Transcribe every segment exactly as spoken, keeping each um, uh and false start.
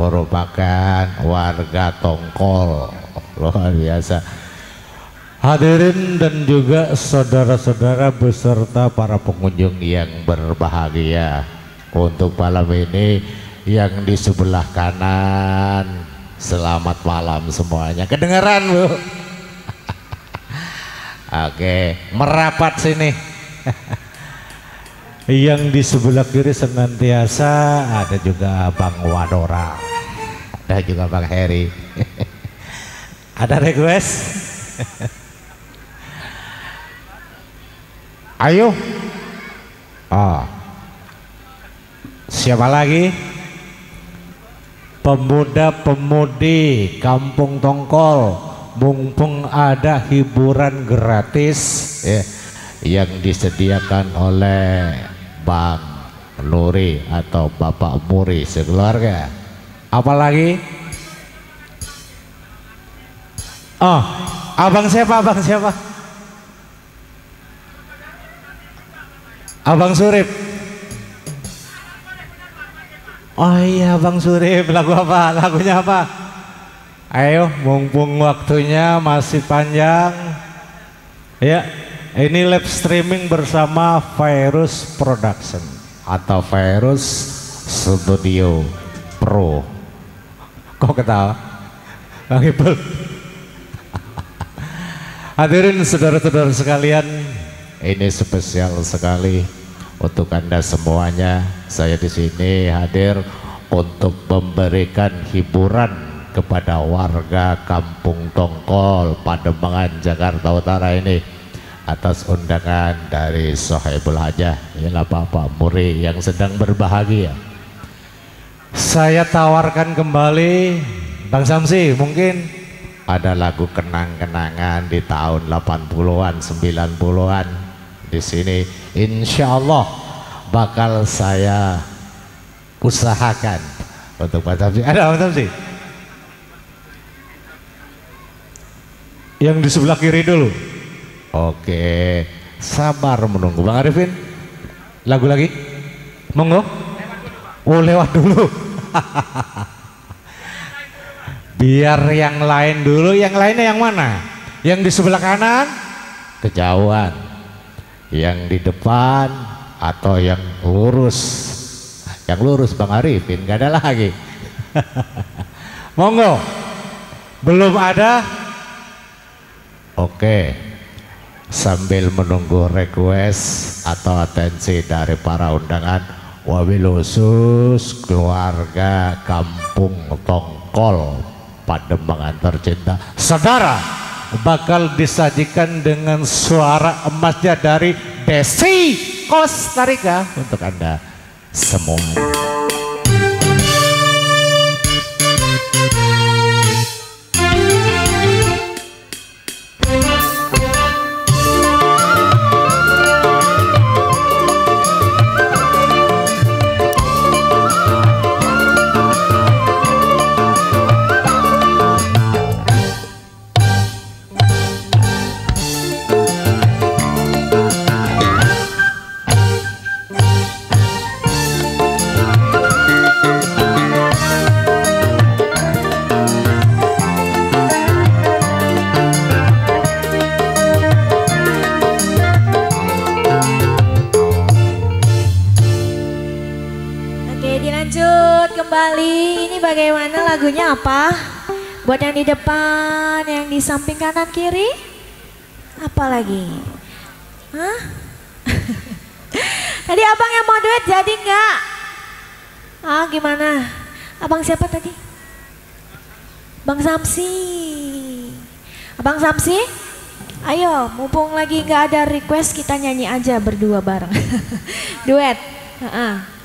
merupakan warga Tongkol, luar biasa. Hadirin dan juga saudara-saudara beserta para pengunjung yang berbahagia, untuk malam ini yang di sebelah kanan, selamat malam semuanya. Kedengaran Bu? Oke, merapat sini. Yang di sebelah kiri senantiasa ada juga Bang Wadora, ada juga Bang Heri. Ada request? Ayo. Oh. Siapa lagi? Pemuda-pemudi Kampung Tongkol, mumpung ada hiburan gratis ya, yang disediakan oleh Bang Nuri atau Bapak Muri sekeluarga. Apalagi? Oh, abang siapa? Abang siapa? Abang Surip. Oh iya Bang Surip, lagu apa? Lagunya apa? Ayo, mumpung waktunya masih panjang ya, ini live streaming bersama Virus Production atau Virus Studio Pro. Kok ketawa? Bang Ipul. Hadirin saudara-saudara sekalian, ini spesial sekali untuk Anda semuanya. Saya di sini hadir untuk memberikan hiburan kepada warga Kampung Tongkol, Pademangan, Jakarta Utara ini atas undangan dari Sohaibul Hajah, ialah Bapak Muri yang sedang berbahagia. Saya tawarkan kembali Bang Samsi, mungkin ada lagu kenang-kenangan di tahun delapan puluhan, sembilan puluhan. Di sini insya Allah bakal saya usahakan untuk Pak Samsi. Ada Pak Samsi? Yang di sebelah kiri dulu. Oke, sabar menunggu. Bang Arifin, lagu lagi? Monggo. Oh lewat dulu. Biar yang lain dulu. Yang lainnya yang mana? Yang di sebelah kanan kejauhan, yang di depan atau yang lurus? Yang lurus Bang Arifin, gak ada lagi. Monggo. Belum ada? Oke, sambil menunggu request atau atensi dari para undangan, wabil khusus keluarga Kampung Tongkol Pademangan tercinta, saudara, bakal disajikan dengan suara emasnya dari Desi Costa Rica untuk Anda semua. Bagaimana lagunya apa? Buat yang di depan, yang di samping kanan kiri, apa lagi? Hah? Tadi abang yang mau duet jadi nggak? Ah gimana? Abang siapa tadi? Bang Samsi. Abang Samsi? Ayo, mumpung lagi nggak ada request, kita nyanyi aja berdua bareng. Duet. Uh-uh.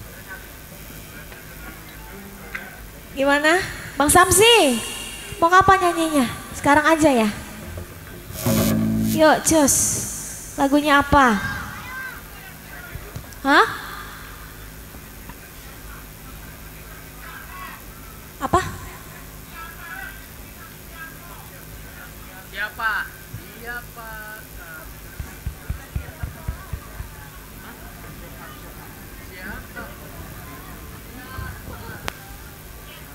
Gimana? Bang Samsi, mau kapan nyanyinya? Sekarang aja ya? Yuk cus, lagunya apa? Hah? Apa? Siapa? Siapa? Siapa?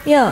Yo.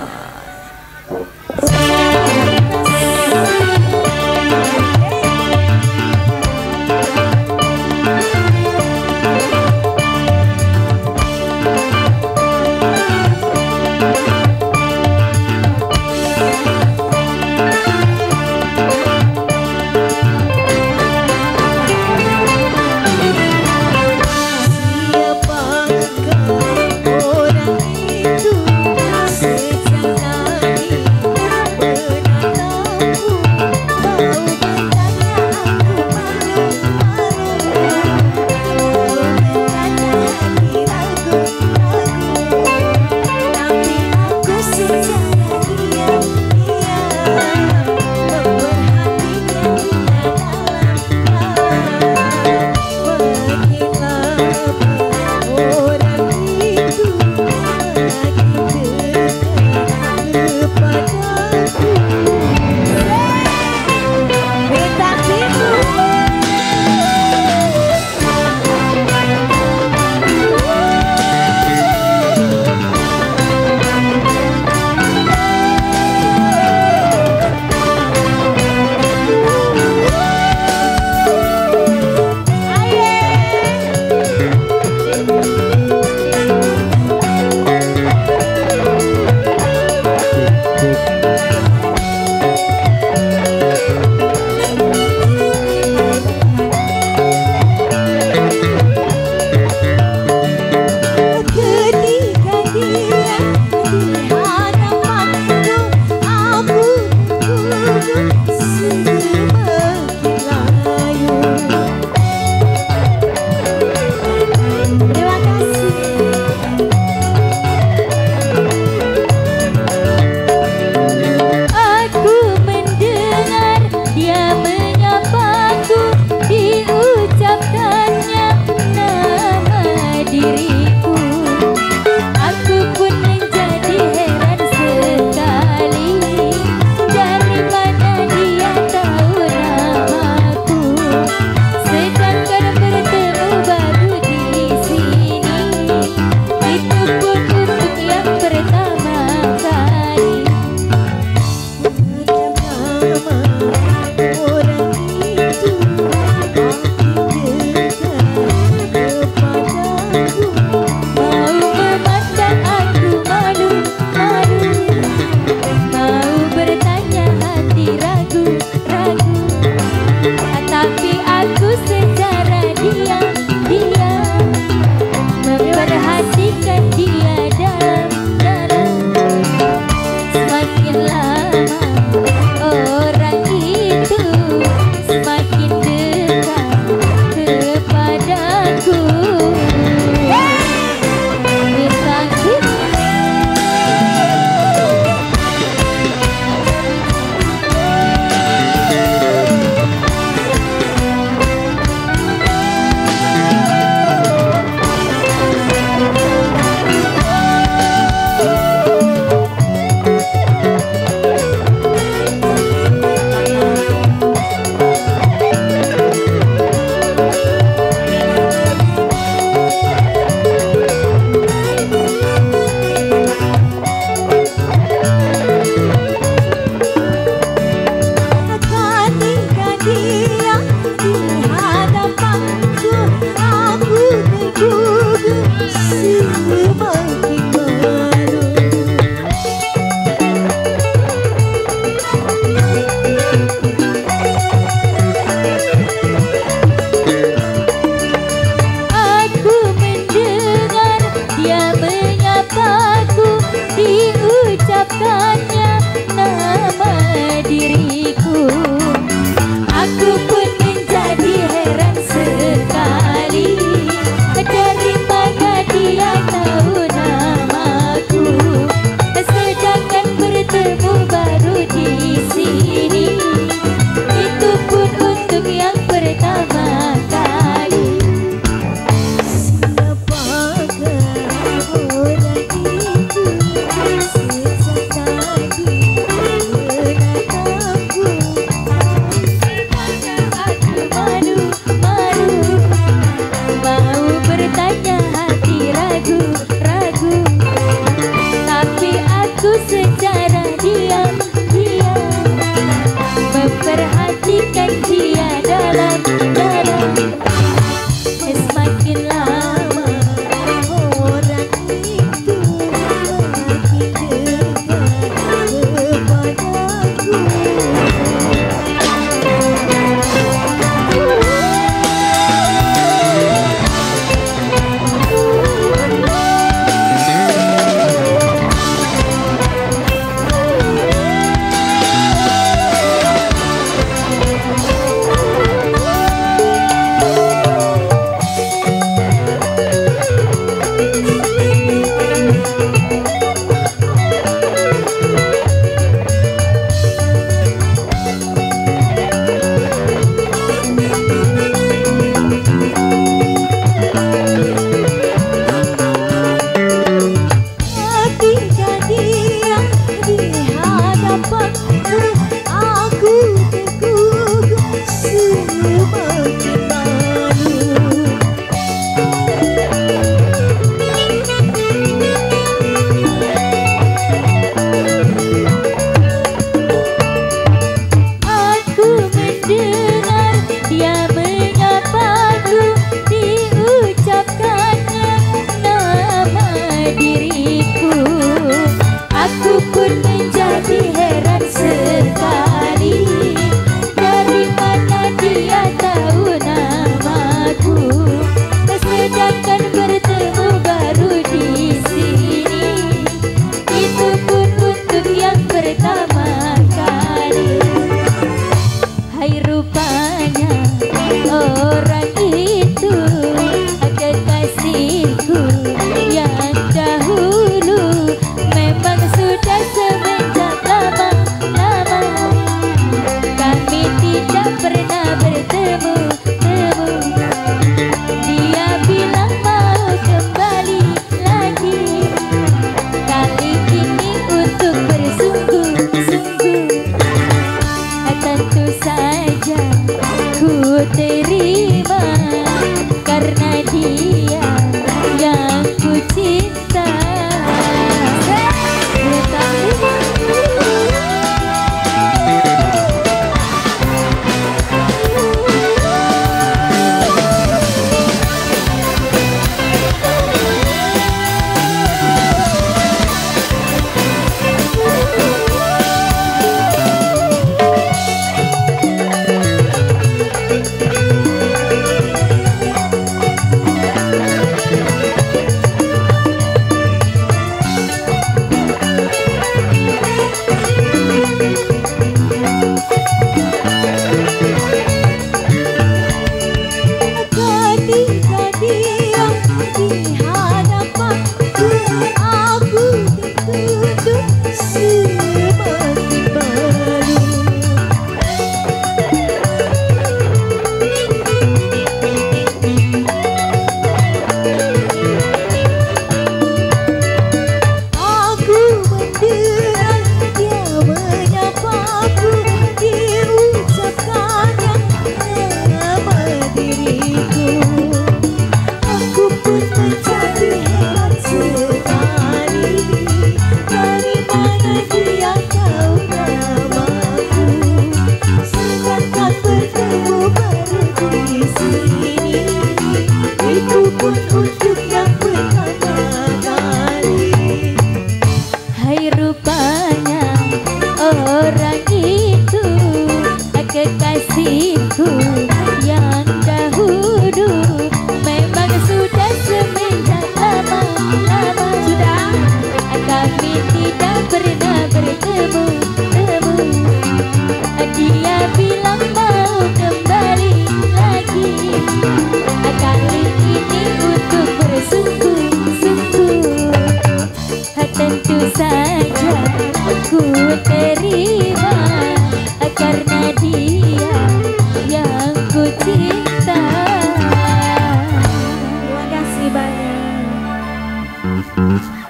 Thank you.